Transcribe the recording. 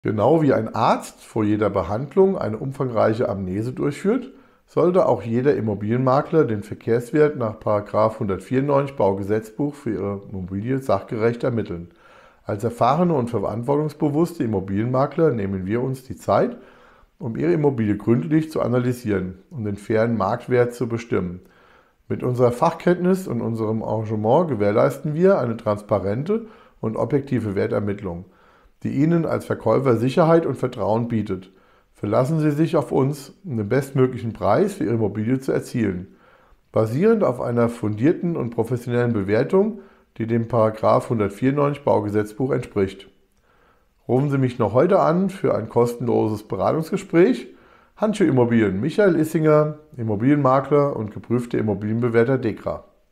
Genau wie ein Arzt vor jeder Behandlung eine umfangreiche Amnese durchführt, sollte auch jeder Immobilienmakler den Verkehrswert nach § 194 Baugesetzbuch für Ihre Immobilie sachgerecht ermitteln. Als erfahrene und verantwortungsbewusste Immobilienmakler nehmen wir uns die Zeit, um Ihre Immobilie gründlich zu analysieren und den fairen Marktwert zu bestimmen. Mit unserer Fachkenntnis und unserem Engagement gewährleisten wir eine transparente und objektive Wertermittlung, die Ihnen als Verkäufer Sicherheit und Vertrauen bietet. Verlassen Sie sich auf uns, um den bestmöglichen Preis für Ihre Immobilie zu erzielen, basierend auf einer fundierten und professionellen Bewertung, die dem § 194 Baugesetzbuch entspricht. Rufen Sie mich noch heute an für ein kostenloses Beratungsgespräch. Handschuh Immobilien, Michael Issinger, Immobilienmakler und geprüfter Immobilienbewerter DEKRA.